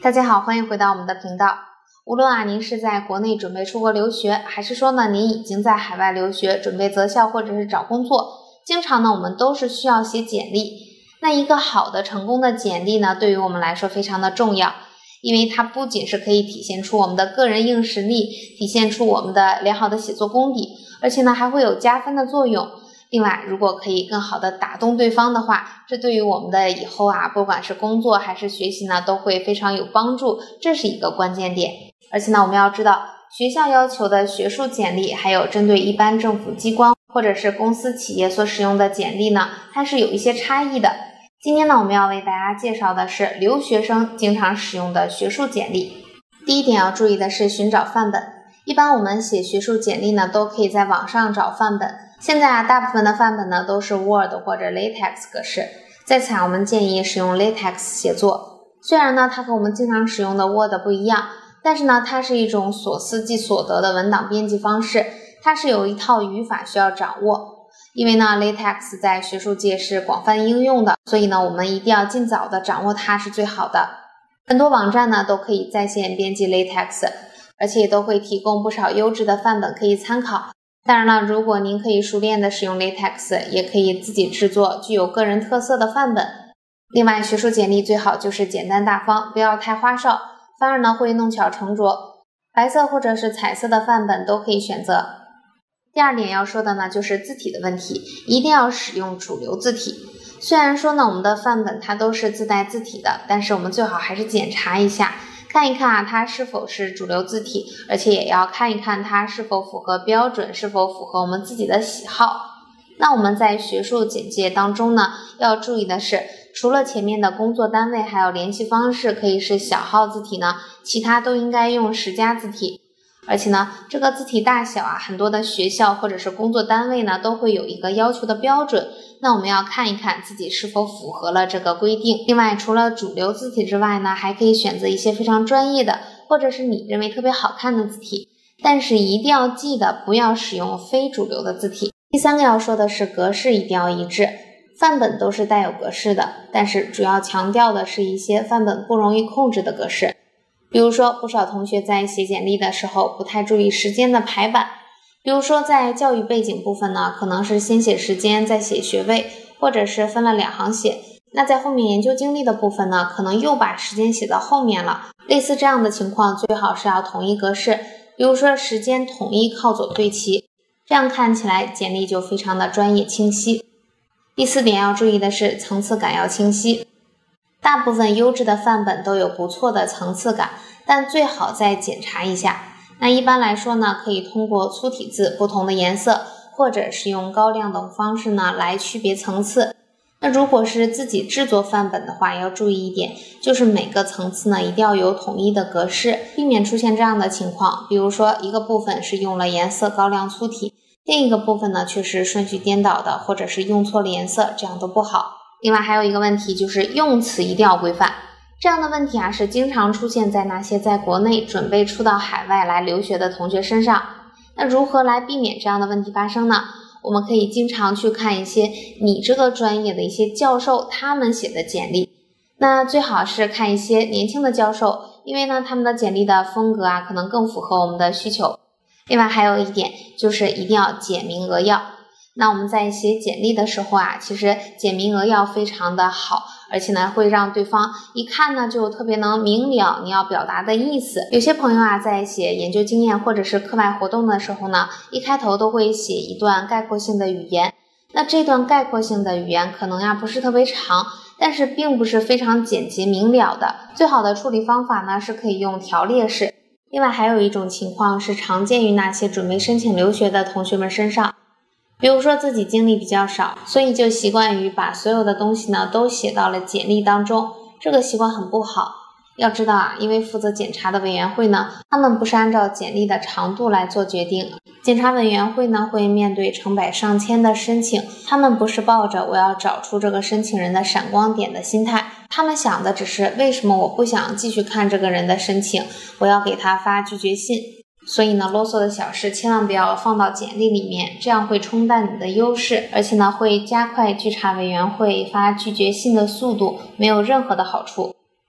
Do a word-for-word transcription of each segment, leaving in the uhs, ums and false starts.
大家好，欢迎回到我们的频道。无论啊您是在国内准备出国留学，还是说呢您已经在海外留学，准备择校或者是找工作，经常呢我们都是需要写简历。那一个好的成功的简历呢，对于我们来说非常的重要，因为它不仅是可以体现出我们的个人硬实力，体现出我们的良好的写作功底，而且呢还会有加分的作用。另外，如果可以更好的打动对方的话，这对于我们的以后啊，不管是工作还是学习呢，都会非常有帮助，这是一个关键点。而且呢，我们要知道，学校要求的学术简历，还有针对一般政府机关或者是公司企业所使用的简历呢，它是有一些差异的。今天呢，我们要为大家介绍的是留学生经常使用的学术简历。第一点要注意的是寻找范本。一般我们写学术简历呢，都可以在网上找范本。现在啊，大部分的范本呢都是 Word 或者 LaTeX 格式，在此啊，我们建议使用 LaTeX 写作。虽然呢，它和我们经常使用的 Word 不一样，但是呢，它是一种所思即所得的文档编辑方式，它是有一套语法需要掌握。因为呢 LaTeX 在学术界是广泛应用的，所以呢，我们一定要尽早的掌握它是最好的。很多网站呢都可以在线编辑 LaTeX， 而且也都会提供不少优质的范本可以参考。当然了，如果您可以熟练的使用 LaTeX， 也可以自己制作具有个人特色的范本。另外，学术简历最好就是简单大方，不要太花哨，反而呢会弄巧成拙。白色或者是彩色的范本都可以选择。第二点要说的呢就是字体的问题，一定要使用主流字体。虽然说呢我们的范本它都是自带字体的，但是我们最好还是检查一下，看一看啊它是否是主流字体，而且也要看一看它是否符合标准，是否符合我们自己的喜好。那我们在学术简介当中呢，要注意的是，除了前面的工作单位还有联系方式可以是小号字体呢，其他都应该用十家字体。而且呢，这个字体大小啊，很多的学校或者是工作单位呢，都会有一个要求的标准。那我们要看一看自己是否符合了这个规定。另外，除了主流字体之外呢，还可以选择一些非常专业的，或者是你认为特别好看的字体。但是一定要记得不要使用非主流的字体。第三个要说的是格式一定要一致。范本都是带有格式的，但是主要强调的是一些范本不容易控制的格式。比如说，不少同学在写简历的时候不太注意时间的排版。比如说，在教育背景部分呢，可能是先写时间，再写学位，或者是分了两行写。那在后面研究经历的部分呢，可能又把时间写到后面了。类似这样的情况，最好是要统一格式。比如说，时间统一靠左对齐，这样看起来简历就非常的专业清晰。第四点要注意的是，层次感要清晰。大部分优质的范本都有不错的层次感，但最好再检查一下。那一般来说呢，可以通过粗体字、不同的颜色，或者是用高亮等方式呢来区别层次。那如果是自己制作范本的话，要注意一点，就是每个层次呢一定要有统一的格式，避免出现这样的情况。比如说一个部分是用了颜色高亮粗体，另一个部分呢却是顺序颠倒的，或者是用错了颜色，这样都不好。另外还有一个问题就是用词一定要规范，这样的问题啊是经常出现在那些在国内准备出到海外来留学的同学身上。那如何来避免这样的问题发生呢？我们可以经常去看一些你这个专业的一些教授他们写的简历，那最好是看一些年轻的教授，因为呢他们的简历的风格啊可能更符合我们的需求。另外还有一点就是一定要简明扼要。那我们在写简历的时候啊，其实简明扼要非常的好，而且呢会让对方一看呢就特别能明了你要表达的意思。有些朋友啊在写研究经验或者是课外活动的时候呢，一开头都会写一段概括性的语言。那这段概括性的语言可能呀不是特别长，但是并不是非常简洁明了的。最好的处理方法呢是可以用条列式。另外还有一种情况是常见于那些准备申请留学的同学们身上。比如说自己经历比较少，所以就习惯于把所有的东西呢都写到了简历当中，这个习惯很不好。要知道啊，因为负责检查的委员会呢，他们不是按照简历的长度来做决定，检查委员会呢会面对成百上千的申请，他们不是抱着我要找出这个申请人的闪光点的心态，他们想的只是为什么我不想继续看这个人的申请，我要给他发拒绝信。所以呢，啰嗦的小事千万不要放到简历里面，这样会冲淡你的优势，而且呢会加快稽查委员会发拒绝信的速度，没有任何的好处。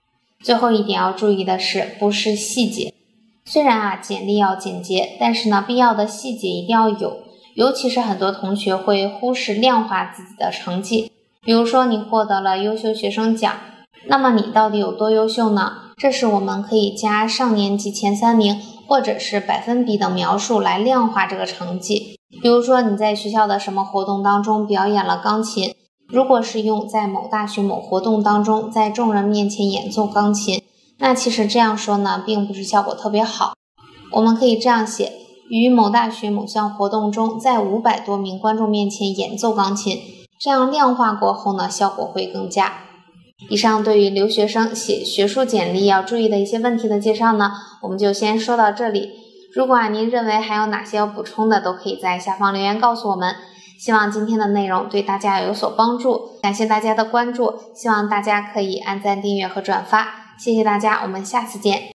最后一点要注意的是，不失细节。虽然啊简历要简洁，但是呢必要的细节一定要有，尤其是很多同学会忽视量化自己的成绩。比如说你获得了优秀学生奖，那么你到底有多优秀呢？这时我们可以加上年级前三名或者是百分比的描述来量化这个成绩。比如说你在学校的什么活动当中表演了钢琴，如果是用在某大学某活动当中在众人面前演奏钢琴，那其实这样说呢并不是效果特别好。我们可以这样写，于某大学某项活动中在五百多名观众面前演奏钢琴，这样量化过后呢效果会更佳。以上对于留学生写学术简历要注意的一些问题的介绍呢，我们就先说到这里。如果啊您认为还有哪些要补充的，都可以在下方留言告诉我们。希望今天的内容对大家有所帮助，感谢大家的关注，希望大家可以按赞、订阅和转发，谢谢大家，我们下次见。